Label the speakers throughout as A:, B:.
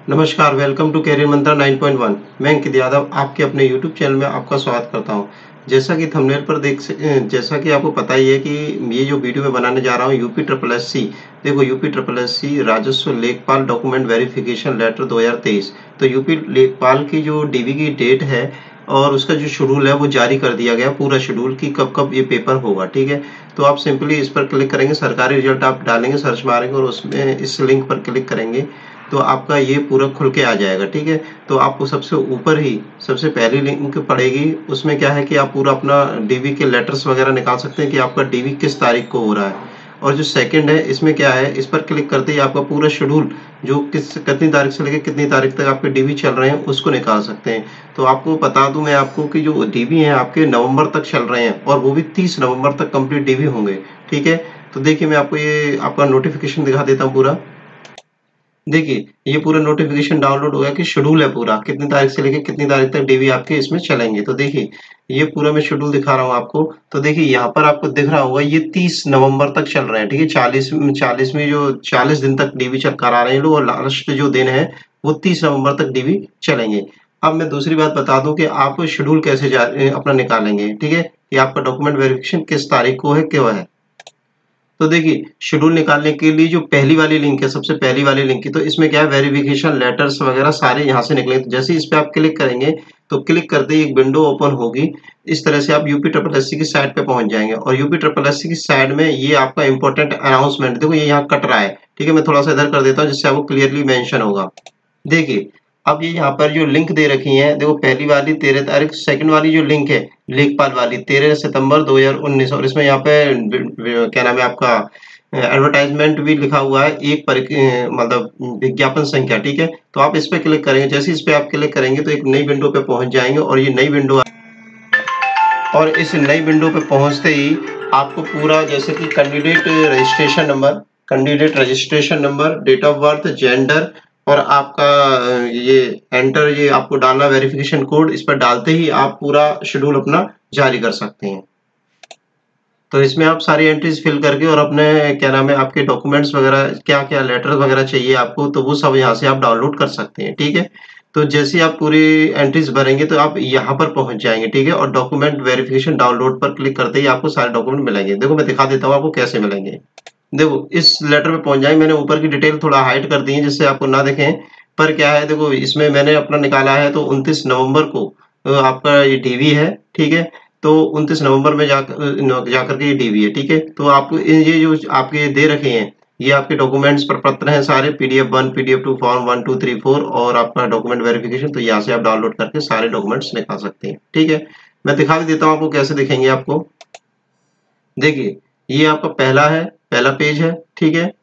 A: नमस्कार, welcome to career मंत्रा 9.1। मैं अंकित यादव आपके अपने यूट्यूब चैनल में आपका स्वागत करता हूं। जैसा कि आपको पता ही है कि ये जो वीडियो मैं बनाने जा रहा हूं यूपी ट्रिपल एस सी। देखो, यूपी ट्रिपल एस सी राजस्व लेखपाल डॉक्यूमेंट वेरिफिकेशन लेटर 2023। तो यूपी लेखपाल की जो डीवी की डेट है और उसका जो शेड्यूल है वो जारी कर दिया गया, पूरा शेड्यूल कि कब कब ये पेपर होगा। ठीक है, तो आप सिंपली इस पर क्लिक करेंगे, सरकारी रिजल्ट आप डालेंगे, सर्च मारेंगे और उसमें इस लिंक पर क्लिक करेंगे तो आपका ये पूरा खुल के आ जाएगा। ठीक है, तो आपको सबसे ऊपर ही सबसे पहली लिंक पड़ेगी, उसमें क्या है कि आप पूरा अपना डीवी के लेटर्स वगैरह निकाल सकते हैं कि आपका डीवी किस तारीख को हो रहा है। और जो सेकंड है, इसमें क्या है, इस पर क्लिक करते ही आपका पूरा शेड्यूल जो कितनी तारीख से लेकर कितनी तारीख तक आपके डीवी चल रहे हैं उसको निकाल सकते हैं। तो आपको बता दूं मैं आपको कि जो डीवी हैं आपके नवंबर तक चल रहे हैं और वो भी 30 नवंबर तक कंप्लीट डीवी होंगे। ठीक है, तो देखिए मैं आपको ये आपका नोटिफिकेशन दिखा देता हूँ पूरा। देखिए, ये पूरा नोटिफिकेशन डाउनलोड हो गया कि शेड्यूल है पूरा, कितनी तारीख से लेके कितनी तारीख तक डीवी आपके इसमें चलेंगे। तो देखिए, ये पूरा मैं शेड्यूल दिखा रहा हूँ आपको। तो देखिए, यहाँ पर आपको दिख रहा होगा ये 30 नवंबर तक चल रहे हैं। ठीक है, 40वीं जो 40 दिन तक डीवी चल करा रहे हैं लोग और लास्ट जो दिन है वो 30 नवंबर तक डीवी चलेंगे। अब मैं दूसरी बात बता दूं कि आप शेड्यूल कैसे अपना निकालेंगे। ठीक है, कि आपका डॉक्यूमेंट वेरिफिकेशन किस तारीख को है, क्यों है। तो देखिए, शेड्यूल निकालने के लिए जो पहली वाली लिंक है, सबसे पहली वाली लिंक की, तो इसमें क्या है, वेरिफिकेशन लेटर्स वगैरह सारे यहाँ से निकलेंगे। तो जैसे ही इस पे आप क्लिक करेंगे तो क्लिक करते ही एक विंडो ओपन होगी। इस तरह से आप यूपी ट्रिपल एस सी की साइट पे पहुंच जाएंगे और यूपी ट्रिपल एस सी की साइड में ये आपका इंपॉर्टेंट अनाउंसमेंट, देखो ये यहाँ कट रहा है। ठीक है, मैं थोड़ा सा इधर कर देता हूँ जिससे आपको क्लियरली मेंशन होगा। देखिए, अब ये यहाँ पर जो लिंक दे रखी है, देखो पहली वाली 13 तारीख, सेकंड वाली जो लिंक है लेखपाल वाली 13 सितंबर 2019 और इसमें यहाँ पे क्या नाम है आपका एडवर्टाइजमेंट भी लिखा हुआ है, मतलब विज्ञापन संख्या। ठीक है, तो आप इस पे क्लिक करेंगे, जैसे इस पे आप क्लिक करेंगे तो एक नई विंडो पे पहुंच जाएंगे और ये नई विंडो, और इस नई विंडो पे पहुंचते ही आपको पूरा जैसे कि candidate registration number, date of birth, gender और आपका ये एंटर, ये आपको डालना वेरिफिकेशन कोड। इस पर डालते ही आप पूरा शेड्यूल अपना जारी कर सकते हैं। तो इसमें आप सारी एंट्रीज फिल करके और अपने क्या नाम है आपके डॉक्यूमेंट्स वगैरह, क्या क्या लेटर वगैरह चाहिए आपको, तो वो सब यहाँ से आप डाउनलोड कर सकते हैं। ठीक है, तो जैसे ही आप पूरी एंट्रीज भरेंगे तो आप यहाँ पर पहुंच जाएंगे। ठीक है, और डॉक्यूमेंट वेरिफिकेशन डाउनलोड पर क्लिक करते ही आपको सारे डॉक्यूमेंट मिलेंगे। देखो मैं दिखा देता हूँ आपको कैसे मिलेंगे। देखो, इस लेटर पे पहुंच जाए, मैंने ऊपर की डिटेल थोड़ा हाइड कर दी है जिससे आपको ना दिखें। पर क्या है, देखो इसमें मैंने अपना निकाला है तो 29 नवंबर को आपका ये डीवी है। ठीक है, तो 29 नवंबर में जाकर के ये डीवी है। ठीक है, तो आपको ये जो आपके दे रखे हैं, ये आपके डॉक्यूमेंट्स पर पत्र हैं सारे, PDF 1, PDF 2, फॉर्म 1, 2, 3, 4 और आपका डॉक्यूमेंट वेरिफिकेशन। तो यहाँ से आप डाउनलोड करके सारे डॉक्यूमेंट्स निकाल सकते हैं। ठीक है, मैं दिखा भी देता हूँ आपको कैसे दिखेंगे आपको। देखिए, ये आपका पहला पेज है। ठीक है,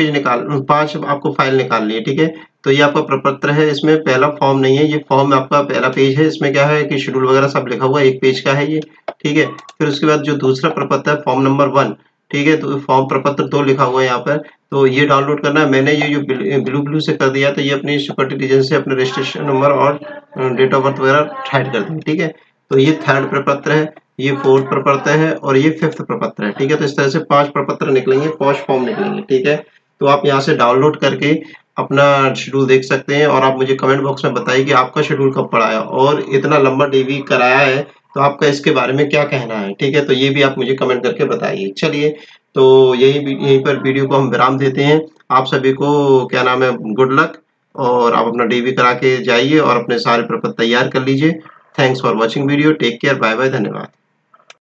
A: 5 आपको फाइल निकालनी है। ठीक है, तो ये आपका प्रपत्र है, इसमें पहला फॉर्म नहीं है, ये फॉर्म आपका पहला पेज है। इसमें क्या है कि शेड्यूल वगैरह सब लिखा हुआ है, एक पेज का है ये। ठीक है, फिर उसके बाद जो दूसरा प्रपत्र है, फॉर्म नंबर 1। ठीक है, तो फॉर्म प्रपत्र 2 लिखा हुआ है यहाँ पर, तो ये डाउनलोड करना है। मैंने ये जो ब्लू ब्लू से कर दिया, तो ये अपनी सिक्योरिटी रीजन से अपने रजिस्ट्रेशन नंबर और डेट ऑफ बर्थ वगैरह हाइड कर दिया। ठीक है, तो ये थर्ड प्रपत्र है, ये फोर्थ प्रपत्र है और ये फिफ्थ प्रपत्र है। ठीक है, तो इस तरह से 5 प्रपत्र निकलेंगे, 5 फॉर्म निकलेंगे। ठीक है, तो आप यहाँ से डाउनलोड करके अपना शेड्यूल देख सकते हैं और आप मुझे कमेंट बॉक्स में बताइए कि आपका शेड्यूल कब पड़ा है और इतना लंबा डीवी कराया है तो आपका इसके बारे में क्या कहना है। ठीक है, तो ये भी आप मुझे कमेंट करके बताइए। चलिए, तो यहीं पर वीडियो को हम विराम देते हैं। आप सभी को क्या नाम है, गुड लक, और आप अपना डीवी करा के जाइए और अपने सारे प्रपत्र तैयार कर लीजिए। Thanks for watching video, take care, bye bye, धन्यवाद।